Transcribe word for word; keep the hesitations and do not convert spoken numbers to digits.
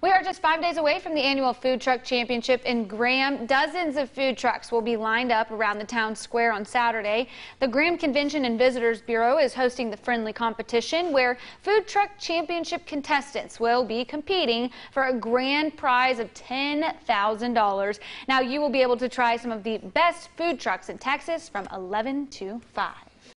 We are just five days away from the annual Food Truck Championship in Graham. Dozens of food trucks will be lined up around the town square on Saturday. The Graham Convention and Visitors Bureau is hosting the friendly competition where Food Truck Championship contestants will be competing for a grand prize of ten thousand dollars. Now you will be able to try some of the best food trucks in Texas from eleven to five.